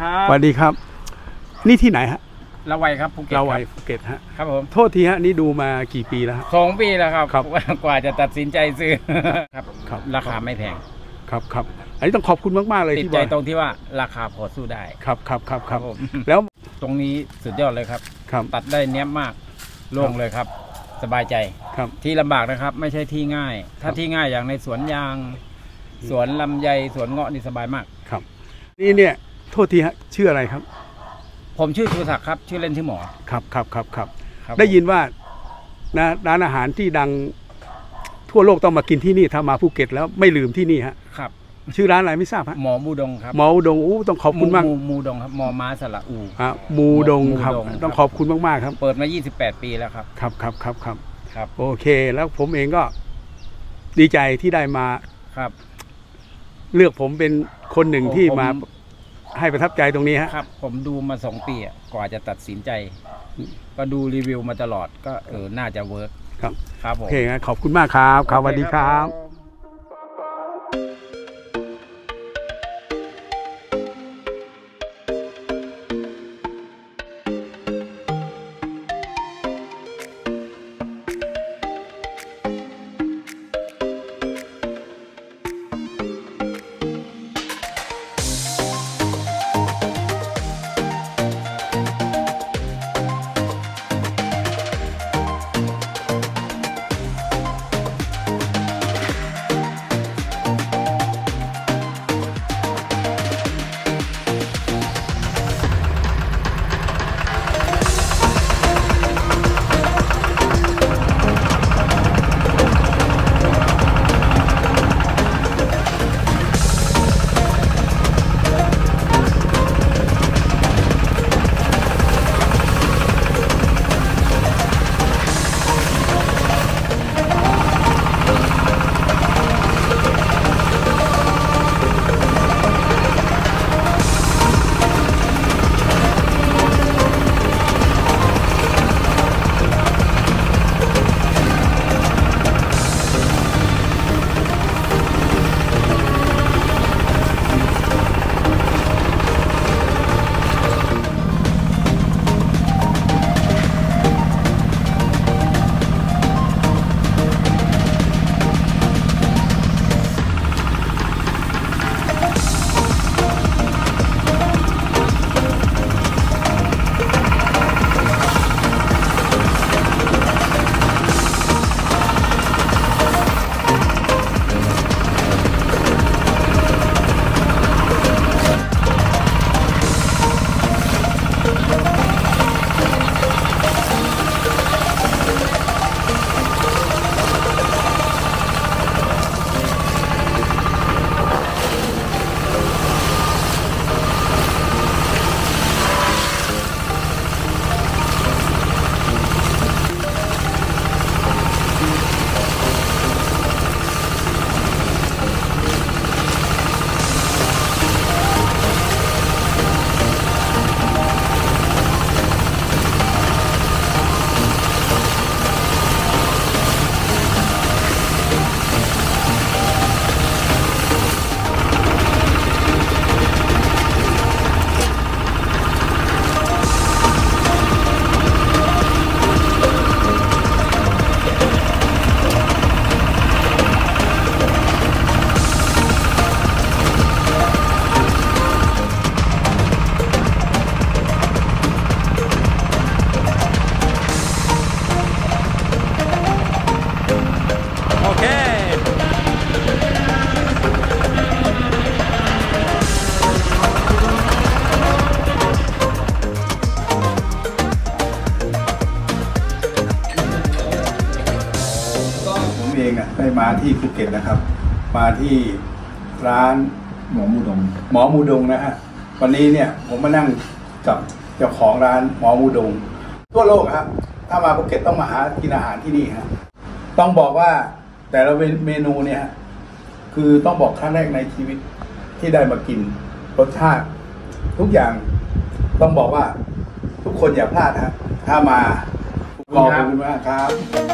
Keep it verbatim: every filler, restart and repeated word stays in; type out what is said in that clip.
ครับสวัสดีครับนี่ที่ไหนฮะละวัยครับภูเก็ตละวัยภูเก็ตฮะครับผมโทษทีฮะนี่ดูมากี่ปีแล้วสองปีแล้วครับกว่าจะตัดสินใจซื้อครับครับราคาไม่แพงครับครับอันนี้ต้องขอบคุณมากๆเลยติดใจตรงที่ว่าราคาพอสู้ได้ครับครับครับครับแล้วตรงนี้สุดยอดเลยครับตัดได้เนี้ยมากโล่งเลยครับสบายใจครับที่ลำบากนะครับไม่ใช่ที่ง่ายถ้าที่ง่ายอย่างในสวนยางสวนลำไยสวนเงาะนี่สบายมากครับนี่เนี่ยโทษทีฮะชื่ออะไรครับผมชื่อชูศักดิ์ครับชื่อเล่นชื่อหมอครับครับครับครับได้ยินว่านะร้านอาหารที่ดังทั่วโลกต้องมากินที่นี่ถ้ามาภูเก็ตแล้วไม่ลืมที่นี่ฮะครับชื่อร้านอะไรไม่ทราบฮะหมอมูดงครับหมอมูดงอู้ต้องขอบคุณมากมูดงครับหมอม้าสระอูอ่ะมูดงครับต้องขอบคุณมากๆครับเปิดมายี่สิบแปดปีแล้วครับครับครับครับครับครับโอเคแล้วผมเองก็ดีใจที่ได้มาครับเลือกผมเป็นคนหนึ่งที่มาให้ประทับใจตรงนี้ฮะครับผมดูมาสองปีกว่าจะตัดสินใจก็ดูรีวิวมาตลอดก็เออน่าจะเวิร์กครับครับผมโอเคงั้นขอบคุณมากครับครับสวัสดีครับได้มาที่ภูเก็ตนะครับมาที่ร้านหมอมูดงหมอมูดงนะฮะวันนี้เนี่ยผมมานั่งกับเจ้าของร้านหมอมูดงทั่วโลกครับถ้ามาภูเก็ตต้องมาหากินอาหารที่นี่ฮะต้องบอกว่าแต่ละเมนูเนี่ยคือต้องบอกครั้งแรกในชีวิตที่ได้มากินรสชาติทุกอย่างต้องบอกว่าทุกคนอย่าพลาดฮะถ้ามาขอบคุณมากครับ